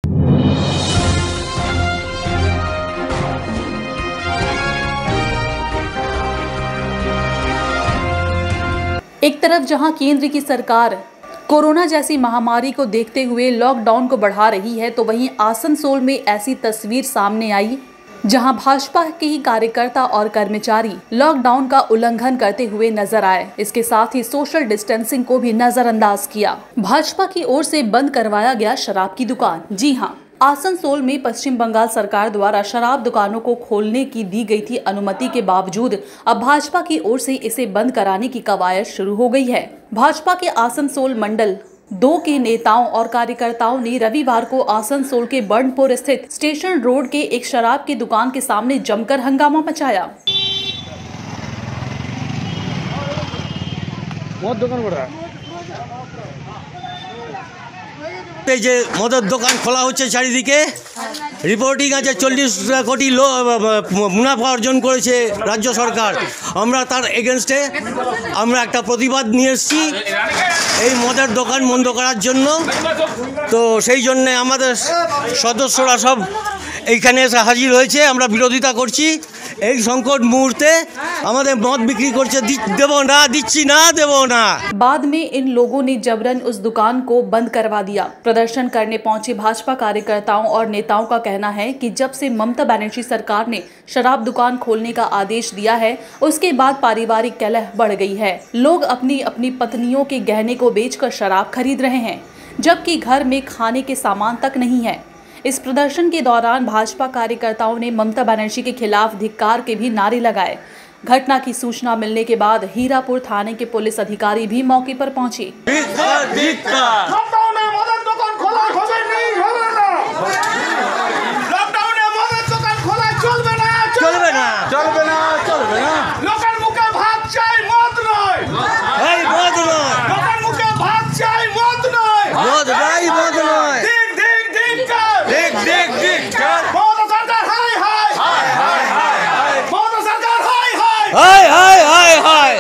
एक तरफ जहां केंद्र की सरकार कोरोना जैसी महामारी को देखते हुए लॉकडाउन को बढ़ा रही है, तो वहीं आसनसोल में ऐसी तस्वीर सामने आई जहां भाजपा के ही कार्यकर्ता और कर्मचारी लॉकडाउन का उल्लंघन करते हुए नजर आए। इसके साथ ही सोशल डिस्टेंसिंग को भी नजरअंदाज किया। भाजपा की ओर से बंद करवाया गया शराब की दुकान। जी हां, आसनसोल में पश्चिम बंगाल सरकार द्वारा शराब दुकानों को खोलने की दी गई थी अनुमति के बावजूद अब भाजपा की ओर से इसे बंद कराने की कवायद शुरू हो गई है। भाजपा के आसनसोल मंडल 2 के नेताओं और कार्यकर्ताओं ने रविवार को आसनसोल के बर्नपुर स्थित स्टेशन रोड के एक शराब की दुकान के सामने जमकर हंगामा मचाया। बहुत दुकान बढ़ रहा है। যে মদের দোকান খোলা হচ্ছে চারিদিকে, রিপোর্টিং আছে 40 কোটি মুনাফা অর্জন করেছে রাজ্য সরকার। আমরা তার এগেনস্টে আমরা একটা প্রতিবাদ নিয়ে এসেছি এই মদের দোকান বন্ধ করার জন্য। তো সেই জন্য আমাদের সদস্যরা সব এইখানে এসে হাজির হয়েছে। আমরা বিরোধিতা করছি এই সংকট মুহূর্তে আমাদের মদ বিক্রি করছে, দেবো না, দিচ্ছি না, দেবো না। बाद में इन लोगों ने जबरन उस दुकान को बंद करवा दिया। प्रदर्शन करने पहुंचे भाजपा कार्यकर्ताओं और नेताओं का कहना है कि जब से ममता बनर्जी सरकार ने शराब दुकान खोलने का आदेश दिया है, उसके बाद पारिवारिक कलह बढ़ गई है। लोग अपनी अपनी पत्नियों के गहने को बेचकर शराब खरीद रहे हैं, जबकि घर में खाने के सामान तक नहीं है। इस प्रदर्शन के दौरान भाजपा कार्यकर्ताओं ने ममता बनर्जी के खिलाफ धिक्कार के भी नारे लगाए। घटना की सूचना मिलने के बाद हीरापुर थाने के पुलिस अधिकारी भी मौके पर पहुंचे। हाय हाय हाय हाय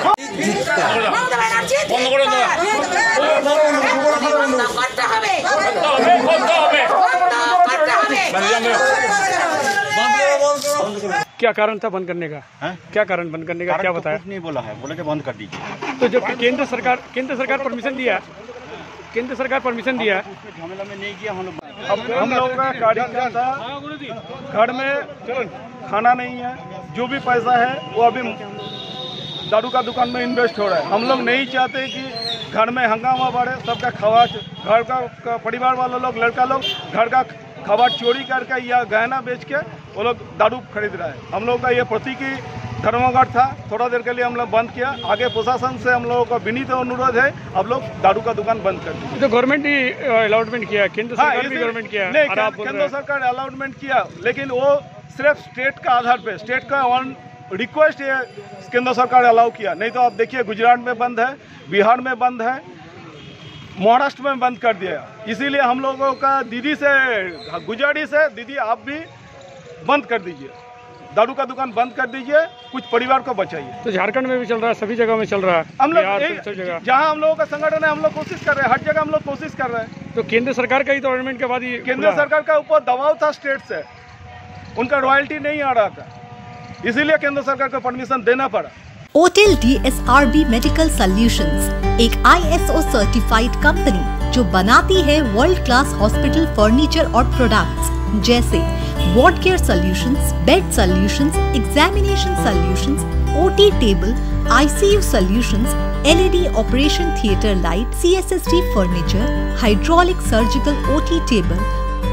क्या कारण था बंद करने का? क्या कारण बंद करने का, क्या बताया? कुछ नहीं बोला है, बोले कि बंद कर दीजिए। तो जब केंद्र सरकार परमिशन दिया, केंद्र सरकार परमिशन दिया, झमेला में नहीं किया हम लोग। अब हम लोगों का कार्यकर्ता घर में खाना नहीं है, जो भी पैसा है वो अभी दारू का दुकान में इन्वेस्ट हो रहा है। हम लोग नहीं चाहते कि घर में हंगामा बढ़े, सबका खवाच, घर का परिवार वाले लोग, लड़का लोग घर का खवाच चोरी करके या गहना बेच के वो लोग दारू खरीद रहा है। हम लोग का ये प्रतीकी धर्मघट था, थोड़ा देर के लिए हम लोग बंद किया। आगे प्रशासन से हम लोगों का विनीत अनुरोध है, अब लोग दारू का दुकान बंद कर दीजिए। तो गवर्नमेंट ही अलॉटमेंट किया, केंद्र सरकार भी गवर्नमेंट किया, केंद्र सरकार अलॉटमेंट किया, लेकिन वो सिर्फ स्टेट का आधार पे, स्टेट का वन रिक्वेस्ट ये केंद्र सरकार अलाउ किया। नहीं तो आप देखिए गुजरात में बंद है, बिहार में बंद है, महाराष्ट्र में बंद कर दिया। इसीलिए हम लोगों का दीदी से गुजारिश है, दीदी आप भी बंद कर दीजिए, दारू का दुकान बंद कर दीजिए, कुछ परिवार को बचाइए। तो झारखंड में भी चल रहा है, सभी जगह में चल रहा है। हम लोग जहाँ हम लोगों का संगठन है, हम लोग कोशिश कर रहे हैं, हर जगह हम लोग कोशिश कर रहे हैं। तो केंद्र सरकार का ही तो गवर्नमेंट के बाद ही केंद्र सरकार का ऊपर दबाव था स्टेट से, उनका रॉयल्टी नहीं आ रहा था, इसीलिए केंद्र सरकार को परमिशन देना पड़ा। ओटेल DSRB मेडिकल सॉल्यूशंस एक ISO सर्टिफाइड कंपनी जो बनाती है वर्ल्ड क्लास हॉस्पिटल फर्नीचर और प्रोडक्ट्स जैसे ward care solutions, bed solutions, examination solutions, OT table, ICU solutions, LED operation theatre light, CSSD furniture, hydraulic surgical OT table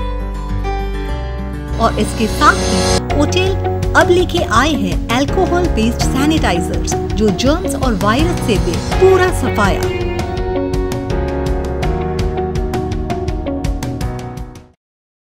और इसके साथ ही ओटेल अब लेके आए हैं अल्कोहल बेस्ड सैनिटाइजर्स जो जर्म्स और वायरस से दे पूरा सफाया।